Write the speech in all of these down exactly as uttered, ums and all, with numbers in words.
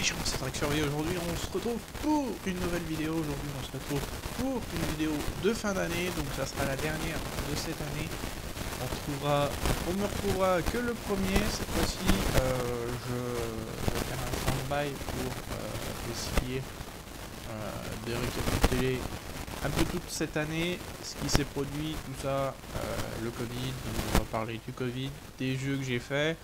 gens, c'est Drake Survie. Aujourd'hui, on se retrouve pour une nouvelle vidéo. Aujourd'hui, on se retrouve pour une vidéo de fin d'année. Donc, ça sera la dernière de cette année. On retrouvera, on ne retrouvera que le premier. Cette fois-ci, euh, je vais faire un stand-by pour euh, essayer euh, de récapituler un peu toute cette année, ce qui s'est produit, tout ça, euh, le Covid. Donc, on va parler du Covid, des jeux que j'ai faits.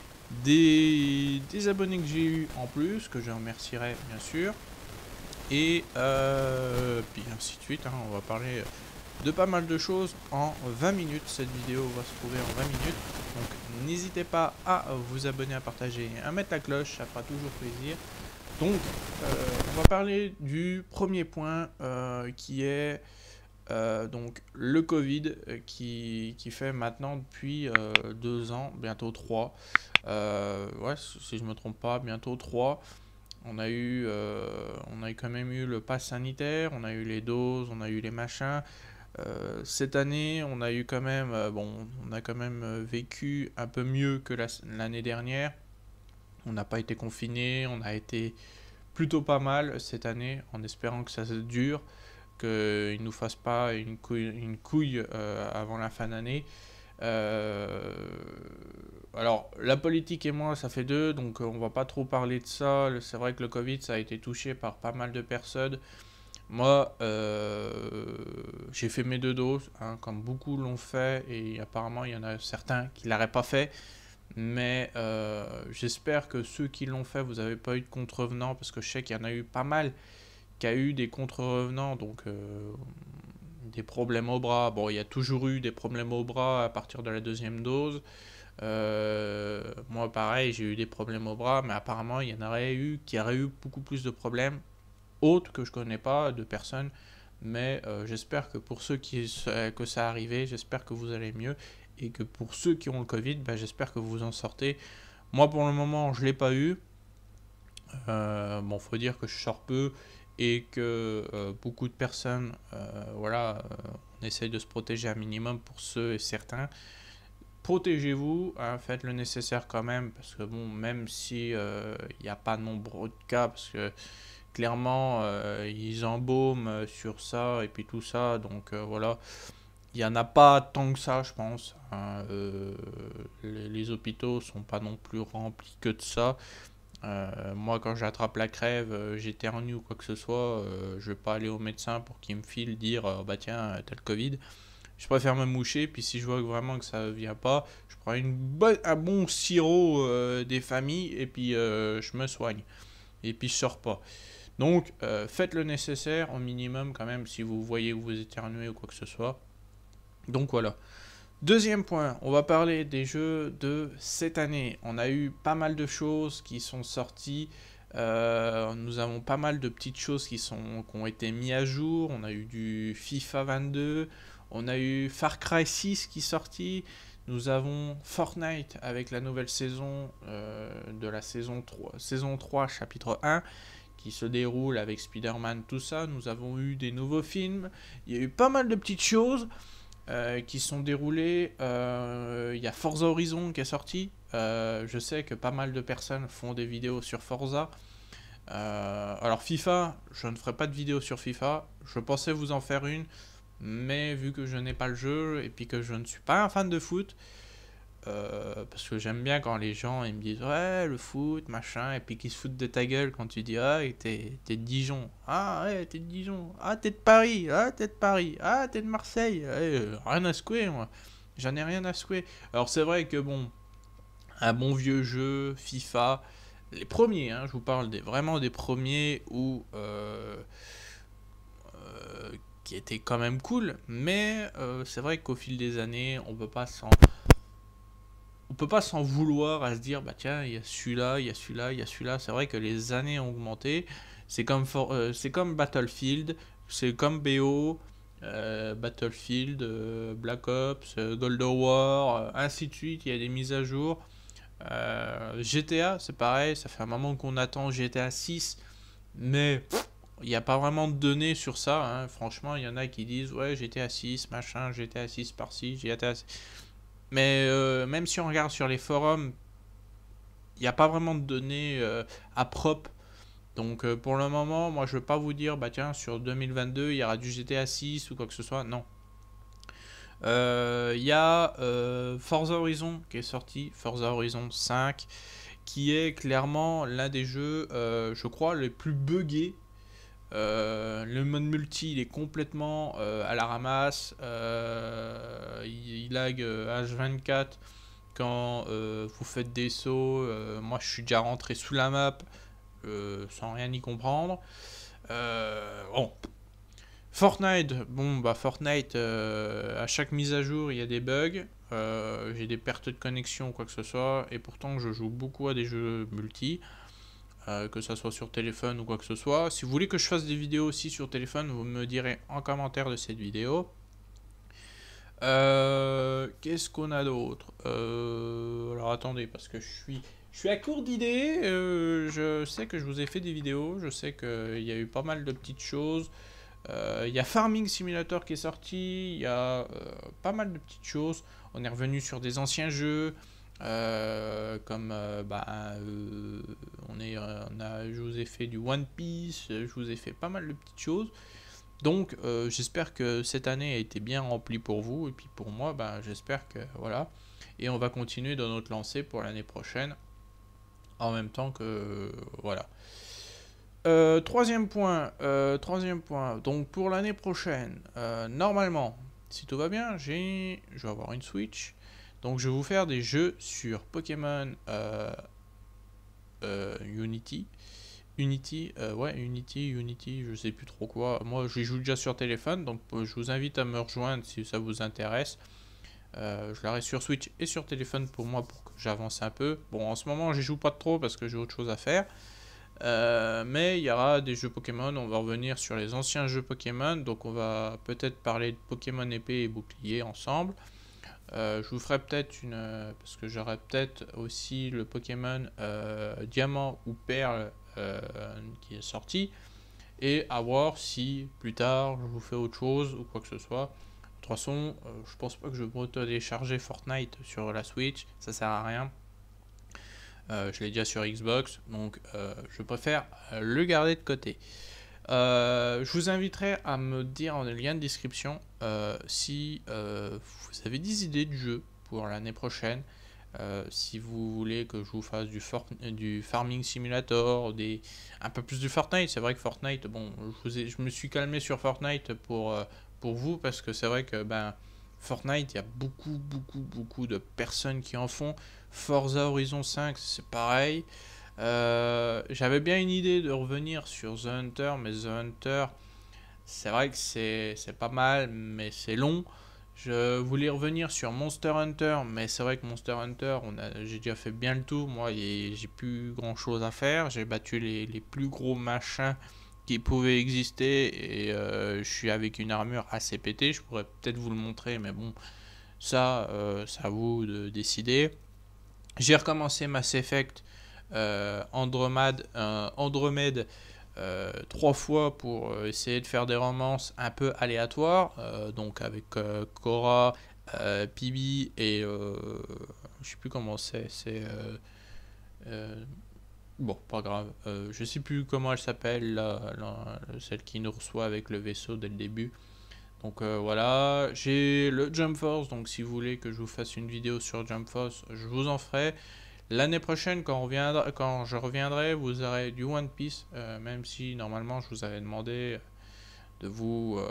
Des, des abonnés que j'ai eu en plus, que je remercierai bien sûr, et euh, puis ainsi de suite, hein, on va parler de pas mal de choses en vingt minutes, cette vidéo va se trouver en vingt minutes, donc n'hésitez pas à vous abonner, à partager, à mettre la cloche, ça fera toujours plaisir. Donc euh, on va parler du premier point euh, qui est Euh, donc le Covid euh, qui, qui fait maintenant depuis euh, deux ans, bientôt trois. Euh, ouais, si je me trompe pas, bientôt trois. On a eu, euh, on a quand même eu le pass sanitaire, on a eu les doses, on a eu les machins. Euh, cette année, on a eu quand même, euh, bon, on a quand même vécu un peu mieux que l'année dernière. On n'a pas été confiné, on a été plutôt pas mal cette année, en espérant que ça se dure, qu'il ne nous fasse pas une couille, une couille euh, avant la fin d'année. Euh, alors, la politique et moi, ça fait deux, donc on va pas trop parler de ça. C'est vrai que le Covid, ça a été touché par pas mal de personnes. Moi, euh, j'ai fait mes deux doses, hein, comme beaucoup l'ont fait, et apparemment, il y en a certains qui ne l'auraient pas fait. Mais euh, j'espère que ceux qui l'ont fait, vous n'avez pas eu de contrevenants, parce que je sais qu'il y en a eu pas mal qui a eu des contre-revenants, donc euh, des problèmes au bras. Bon, il y a toujours eu des problèmes au bras à partir de la deuxième dose. Euh, moi, pareil, j'ai eu des problèmes au bras, mais apparemment, il y en aurait eu qui auraient eu beaucoup plus de problèmes, autres que je connais pas, de personnes. Mais euh, j'espère que pour ceux qui que ça arrivé, j'espère que vous allez mieux, et que pour ceux qui ont le Covid, ben, j'espère que vous vous en sortez. Moi, pour le moment, je l'ai pas eu. Euh, bon, faut dire que je sors peu et que euh, beaucoup de personnes, euh, voilà, euh, on essaye de se protéger un minimum pour ceux et certains. Protégez-vous, hein, faites le nécessaire quand même, parce que bon, même si il euh, n'y a pas nombreux de cas, parce que clairement euh, ils embaument sur ça et puis tout ça, donc euh, voilà, il n'y en a pas tant que ça, je pense. Hein, euh, les, les hôpitaux sont pas non plus remplis que de ça. Euh, moi, quand j'attrape la crève, euh, j'éternue ou quoi que ce soit, euh, je vais pas aller au médecin pour qu'il me file dire euh, bah tiens, t'as le Covid. Je préfère me moucher, puis si je vois vraiment que ça vient pas, je prends une bonne, un bon sirop euh, des familles et puis euh, je me soigne. Et puis je sors pas. Donc euh, faites le nécessaire au minimum quand même si vous voyez que vous éternuez ou quoi que ce soit. Donc voilà. Deuxième point, on va parler des jeux de cette année. On a eu pas mal de choses qui sont sorties. Euh, nous avons pas mal de petites choses qui, sont, qui ont été mises à jour. On a eu du FIFA vingt-deux. On a eu Far Cry six qui est sorti. Nous avons Fortnite avec la nouvelle saison euh, de la saison trois, saison trois, chapitre un, qui se déroule avec Spider-Man, tout ça. Nous avons eu des nouveaux films. Il y a eu pas mal de petites choses. Euh, qui sont déroulés. Il euh, y a Forza Horizon qui est sorti. Euh, je sais que pas mal de personnes font des vidéos sur Forza. Euh, alors FIFA, je ne ferai pas de vidéo sur FIFA. Je pensais vous en faire une, mais vu que je n'ai pas le jeu et puis que je ne suis pas un fan de foot, euh, parce que j'aime bien quand les gens ils me disent ouais le foot machin et puis qu'ils se foutent de ta gueule quand tu dis ah t'es, t'es de Dijon, ah ouais t'es de Dijon, ah t'es de Paris, ah t'es de Paris, ah t'es de Marseille, ouais, rien à secouer moi, j'en ai rien à secouer. Alors c'est vrai que bon, un bon vieux jeu FIFA, les premiers, hein, je vous parle des, vraiment des premiers où euh, euh, qui étaient quand même cool, mais euh, c'est vrai qu'au fil des années on peut pas s'en on peut pas s'en vouloir à se dire bah tiens il y a celui-là, il y a celui-là, il y a celui-là. C'est vrai que les années ont augmenté. C'est comme for, euh, c'est comme Battlefield, c'est comme B O, euh, Battlefield, euh, Black Ops, euh, Cold War, euh, ainsi de suite. Il y a des mises à jour. Euh, G T A c'est pareil, ça fait un moment qu'on attend G T A six, mais il n'y a pas vraiment de données sur ça. Hein. Franchement, il y en a qui disent ouais G T A six machin, G T A six par-ci, G T A six. Mais euh, même si on regarde sur les forums, il n'y a pas vraiment de données euh, à propre Donc euh, pour le moment, moi je ne vais pas vous dire, bah tiens, sur deux mille vingt-deux, il y aura du G T A six ou quoi que ce soit. Non. Il euh, y a euh, Forza Horizon qui est sorti, Forza Horizon cinq, qui est clairement l'un des jeux, euh, je crois, les plus buggés. Euh, le mode multi, il est complètement euh, à la ramasse. Euh, il, il lag euh, H vingt-quatre quand euh, vous faites des sauts. Euh, moi, je suis déjà rentré sous la map euh, sans rien y comprendre. Euh, bon. Fortnite, bon bah Fortnite, euh, à chaque mise à jour il y a des bugs, euh, j'ai des pertes de connexion ou quoi que ce soit, et pourtant je joue beaucoup à des jeux multi, euh, que ça soit sur téléphone ou quoi que ce soit. Si vous voulez que je fasse des vidéos aussi sur téléphone, vous me direz en commentaire de cette vidéo. Euh, Qu'est-ce qu'on a d'autre? euh, Alors attendez, parce que je suis, je suis à court d'idées, euh, je sais que je vous ai fait des vidéos, je sais qu'il y a eu pas mal de petites choses. Il euh, y a Farming Simulator qui est sorti, il y a euh, pas mal de petites choses. On est revenu sur des anciens jeux, euh, comme euh, bah, euh, on est, on a, je vous ai fait du One Piece, je vous ai fait pas mal de petites choses. Donc euh, j'espère que cette année a été bien remplie pour vous, et puis pour moi, bah, j'espère que voilà. Et on va continuer dans notre lancée pour l'année prochaine, en même temps que voilà. Euh, troisième point, euh, troisième point. Donc pour l'année prochaine, euh, normalement, si tout va bien, j'ai, je vais avoir une Switch. Donc je vais vous faire des jeux sur Pokémon euh, euh, Unity. Unity, euh, ouais, Unity, Unity, je sais plus trop quoi. Moi, j'y joue déjà sur téléphone, donc je vous invite à me rejoindre si ça vous intéresse. Euh, je l'aurai sur Switch et sur téléphone pour moi pour que j'avance un peu. Bon, en ce moment, j'y joue pas trop parce que j'ai autre chose à faire. Euh, mais il y aura des jeux Pokémon, on va revenir sur les anciens jeux Pokémon, donc on va peut-être parler de Pokémon épée et bouclier ensemble. Euh, je vous ferai peut-être une... parce que j'aurai peut-être aussi le Pokémon euh, Diamant ou Perle euh, qui est sorti, et à voir si plus tard je vous fais autre chose ou quoi que ce soit. De toute façon, euh, je pense pas que je vais télécharger Fortnite sur la Switch, ça sert à rien. Euh, je l'ai déjà sur Xbox, donc euh, je préfère le garder de côté. Euh, je vous inviterai à me dire en lien de description euh, si euh, vous avez des idées de jeux pour l'année prochaine. Euh, si vous voulez que je vous fasse du, for du Farming Simulator, des... un peu plus du Fortnite. C'est vrai que Fortnite, bon, je, vous ai, je me suis calmé sur Fortnite pour, euh, pour vous, parce que c'est vrai que ben, Fortnite, il y a beaucoup, beaucoup, beaucoup de personnes qui en font. Forza Horizon cinq, c'est pareil. Euh, J'avais bien une idée de revenir sur The Hunter, mais The Hunter, c'est vrai que c'est pas mal, mais c'est long. Je voulais revenir sur Monster Hunter, mais c'est vrai que Monster Hunter, j'ai déjà fait bien le tour. Moi, j'ai plus grand chose à faire. J'ai battu les, les plus gros machins qui pouvaient exister, et euh, je suis avec une armure assez pétée. Je pourrais peut-être vous le montrer, mais bon, ça, euh, c'est à vous de décider. J'ai recommencé Mass Effect euh, Andromeda, euh, Andromeda euh, trois fois pour euh, essayer de faire des romances un peu aléatoires, euh, donc avec euh, Cora, euh, Pibi et euh, je sais plus comment c'est, c'est euh, euh, bon, pas grave, euh, je sais plus comment elle s'appelle, la, la, celle qui nous reçoit avec le vaisseau dès le début. Donc euh, voilà, j'ai le Jump Force, donc si vous voulez que je vous fasse une vidéo sur Jump Force, je vous en ferai. L'année prochaine, quand, on reviendra, quand je reviendrai, vous aurez du One Piece, euh, même si normalement je vous avais demandé de vous... Euh,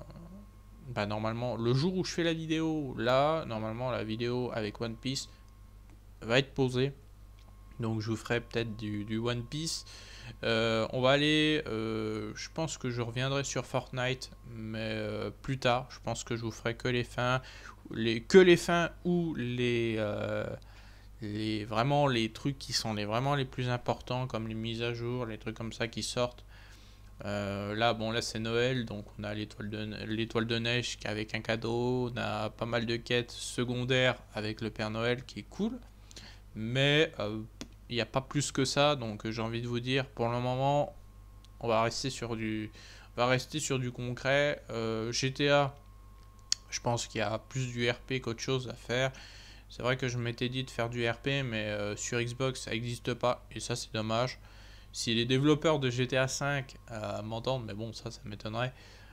bah normalement, le jour où je fais la vidéo, là, normalement la vidéo avec One Piece va être posée. Donc je vous ferai peut-être du, du One Piece. Euh, on va aller, euh, je pense que je reviendrai sur Fortnite, mais euh, plus tard. Je pense que je vous ferai que les fins, les, que les fins ou les... Euh, Les, vraiment les trucs qui sont les, vraiment les plus importants, comme les mises à jour, les trucs comme ça qui sortent. Euh, là, bon, là c'est Noël, donc on a l'étoile de, l'étoile de neige avec un cadeau, on a pas mal de quêtes secondaires avec le Père Noël qui est cool, mais il euh, n'y a pas plus que ça, donc j'ai envie de vous dire, pour le moment, on va rester sur du, on va rester sur du concret. euh, G T A, je pense qu'il y a plus du R P qu'autre chose à faire. C'est vrai que je m'étais dit de faire du R P, mais euh, sur Xbox ça n'existe pas, et ça c'est dommage. si les développeurs de G T A cinq euh, m'entendent, mais bon, ça, ça m'étonnerait,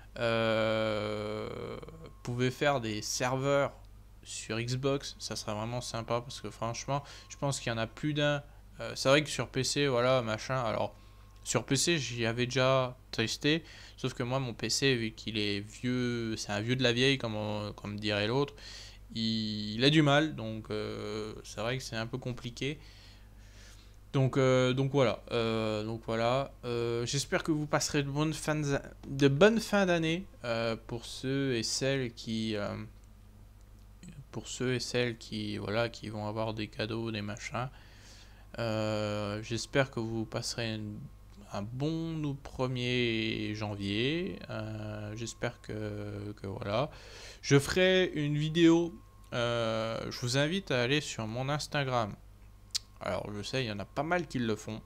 euh, pouvaient faire des serveurs sur Xbox, ça serait vraiment sympa, parce que franchement, je pense qu'il y en a plus d'un. Euh, c'est vrai que sur P C, voilà, machin, alors, sur P C, j'y avais déjà testé, sauf que moi, mon P C, vu qu'il est vieux, c'est un vieux de la vieille, comme, on- comme dirait l'autre, il, il a du mal, donc euh, c'est vrai que c'est un peu compliqué. Donc, euh, donc voilà, euh, donc voilà. Euh, j'espère que vous passerez de bonnes fins de, de bonnes fins d'année euh, pour ceux et celles qui, euh, pour ceux et celles qui, voilà, qui vont avoir des cadeaux, des machins. Euh, j'espère que vous passerez une- un bon nou- premier janvier. Euh, j'espère que, que voilà. Je ferai une vidéo. Euh, je vous invite à aller sur mon Instagram. Alors je sais, il y en a pas mal qui le font.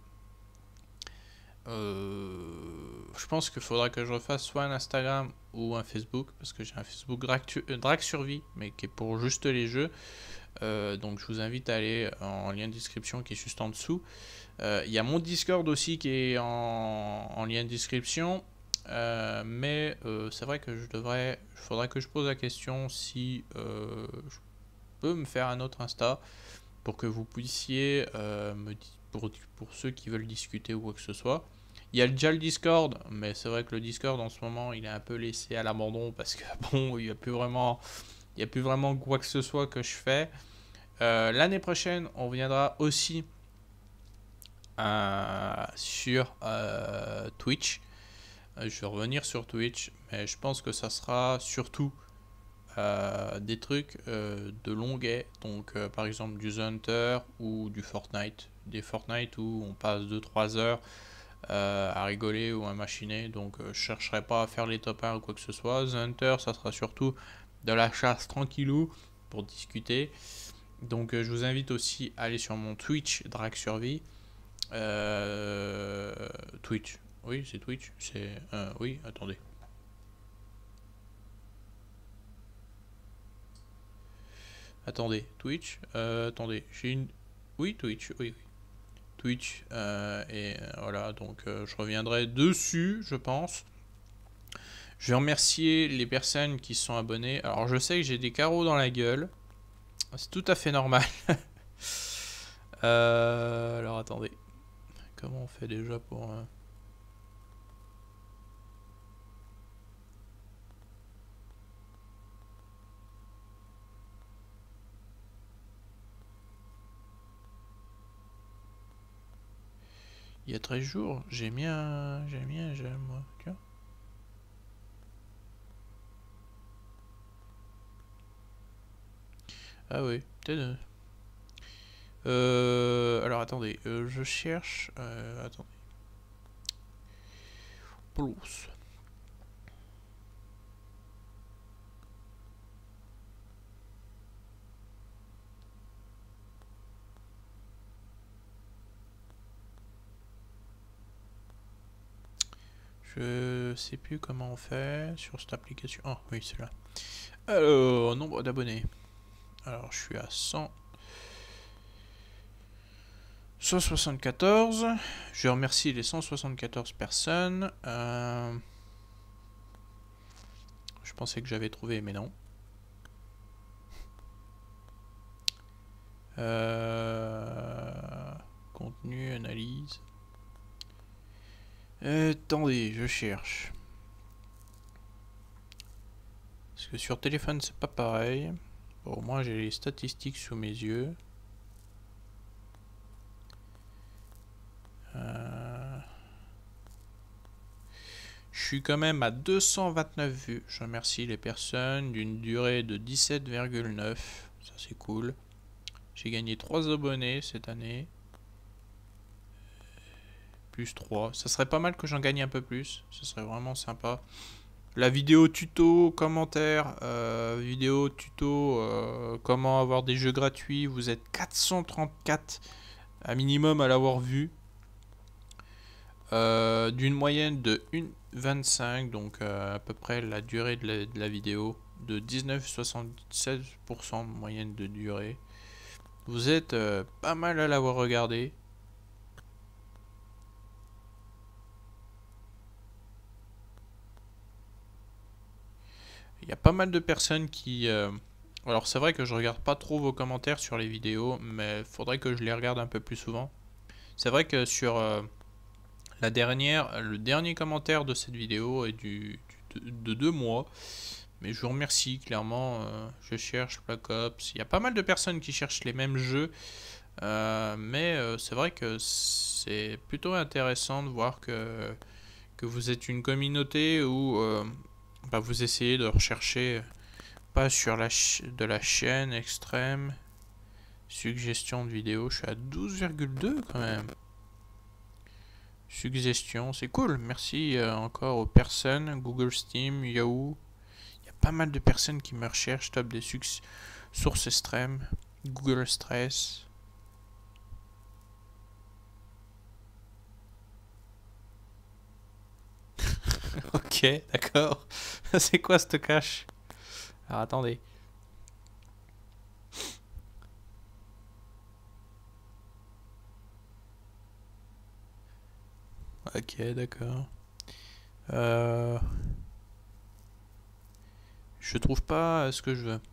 Euh, je pense qu'il faudra que je refasse soit un Instagram ou un Facebook, parce que j'ai un Facebook Drag, euh, Drag Survie, mais qui est pour juste les jeux. Euh, donc je vous invite à aller en lien de description qui est juste en dessous. Il euh, y a mon Discord aussi qui est en, en lien de description. Euh, mais euh, c'est vrai que je devrais, il faudrait que je pose la question si euh, je peux me faire un autre Insta pour que vous puissiez euh, me pour, pour ceux qui veulent discuter ou quoi que ce soit. Il y a déjà le Discord, mais c'est vrai que le Discord en ce moment il est un peu laissé à l'abandon parce que bon, il n'y a plus vraiment, il y a plus vraiment quoi que ce soit que je fais. Euh, L'année prochaine, on viendra aussi euh, sur euh, Twitch. Euh, je vais revenir sur Twitch, mais je pense que ça sera surtout euh, des trucs euh, de longuet, donc euh, par exemple du The Hunter ou du Fortnite, des Fortnite où on passe deux trois heures euh, à rigoler ou à machiner, donc euh, je chercherai pas à faire les top un ou quoi que ce soit. The Hunter, ça sera surtout de la chasse tranquillou pour discuter, donc euh, je vous invite aussi à aller sur mon Twitch Drag Survie. Euh, Twitch, oui c'est Twitch, c'est euh, oui attendez. Attendez, Twitch, euh, attendez, j'ai une... Oui, Twitch, oui, oui. Twitch, euh, et euh, voilà, donc euh, je reviendrai dessus, je pense. Je vais remercier les personnes qui sont abonnées. Alors, je sais que j'ai des carreaux dans la gueule. C'est tout à fait normal. euh, alors, attendez. Comment on fait déjà pour... Euh... Il y a treize jours, j'ai mis un... J'ai mis un j'aime, moi. Tiens. Ah oui, peut-être... Euh, alors attendez, euh, je cherche. Euh, attendez. Plus. Je sais plus comment on fait sur cette application. Oh oui, c'est là. Alors, nombre d'abonnés. Alors, je suis à cent. cent soixante-quatorze. Je remercie les cent soixante-quatorze personnes. Euh, je pensais que j'avais trouvé, mais non. Euh, contenu, analyse. Euh, attendez, je cherche. Parce que sur téléphone, c'est pas pareil. Bon, au moins, j'ai les statistiques sous mes yeux. Euh... Je suis quand même à deux cent vingt-neuf vues. Je remercie les personnes d'une durée de dix-sept virgule neuf. Ça c'est cool. J'ai gagné trois abonnés cette année. Plus trois. Ça serait pas mal que j'en gagne un peu plus. Ce serait vraiment sympa. La vidéo tuto, commentaire, euh, vidéo tuto, euh, comment avoir des jeux gratuits. Vous êtes quatre cent trente-quatre à minimum à l'avoir vu. Euh, d'une moyenne de une heure vingt-cinq, donc euh, à peu près la durée de la, de la vidéo, de dix-neuf virgule soixante-seize pour cent de moyenne de durée. Vous êtes euh, pas mal à l'avoir regardé. Il y a pas mal de personnes qui... Euh... Alors c'est vrai que je regarde pas trop vos commentaires sur les vidéos, mais faudrait que je les regarde un peu plus souvent. C'est vrai que sur euh, la dernière, le dernier commentaire de cette vidéo est du, du de, de deux mois. Mais je vous remercie, clairement. Euh, je cherche Black Ops. Il y a pas mal de personnes qui cherchent les mêmes jeux. Euh, mais euh, c'est vrai que c'est plutôt intéressant de voir que, que vous êtes une communauté où euh, bah, vous essayez de rechercher... Pas sur la ch de la chaîne extrême. Suggestion de vidéo, je suis à douze virgule deux quand même. Suggestion, c'est cool. Merci euh, encore aux personnes. Google, Steam, Yahoo. Il y a pas mal de personnes qui me recherchent. Top des sources extrêmes. Google Stress. Ok, d'accord. C'est quoi ce cache? Alors attendez. Ok, d'accord. Euh... Je trouve pas ce que je veux.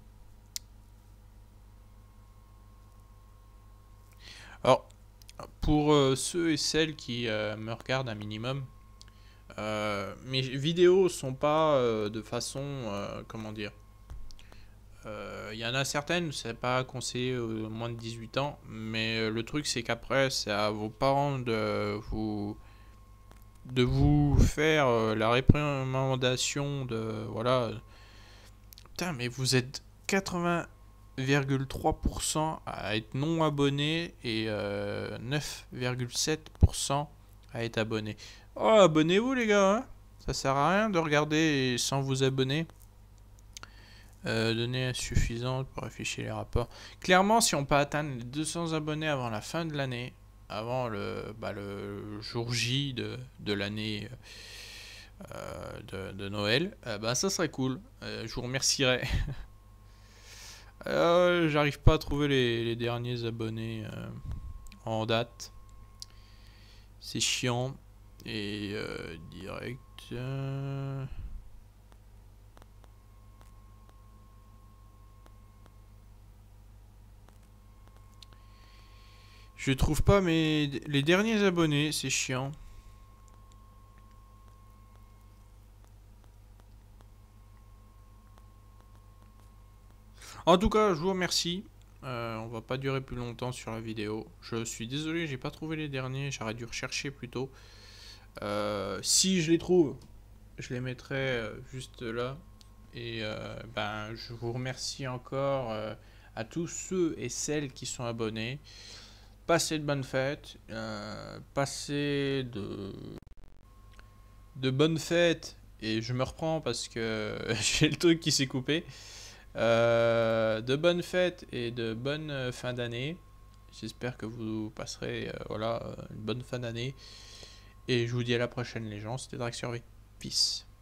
Alors, pour euh, ceux et celles qui euh, me regardent un minimum, euh, mes vidéos sont pas euh, de façon, euh, comment dire, il euh, y en a certaines, c'est pas conseillé aux moins de dix-huit ans, mais euh, le truc c'est qu'après c'est à vos parents de vous de vous faire euh, la réprimandation de voilà. Putain, mais vous êtes quatre-vingts virgule trois pour cent à être non abonné et euh, neuf virgule sept pour cent à être abonné. Oh, abonnez-vous les gars, hein, ça sert à rien de regarder sans vous abonner. Euh, données insuffisantes pour afficher les rapports. Clairement, si on peut atteindre les deux cents abonnés avant la fin de l'année, avant le, bah, le jour J de, de l'année euh, de, de Noël, euh, bah, ça serait cool. Euh, je vous remercierai. Euh, J'arrive pas à trouver les, les derniers abonnés euh, en date. C'est chiant. Et euh, direct. Euh... Je trouve pas mes les derniers abonnés, c'est chiant. En tout cas, je vous remercie. Euh, on va pas durer plus longtemps sur la vidéo. Je suis désolé, j'ai pas trouvé les derniers. J'aurais dû rechercher plus tôt. Euh, si je les trouve, je les mettrai euh, juste là. Et euh, ben, je vous remercie encore euh, à tous ceux et celles qui sont abonnés. Passez de bonnes fêtes. Euh, passez de de bonnes fêtes. Et je me reprends parce que j'ai le truc qui s'est coupé. Euh, de bonnes fêtes et de bonnes fins d'année. J'espère que vous passerez euh, voilà, une bonne fin d'année. Et je vous dis à la prochaine les gens, c'était Drake Survey. Peace.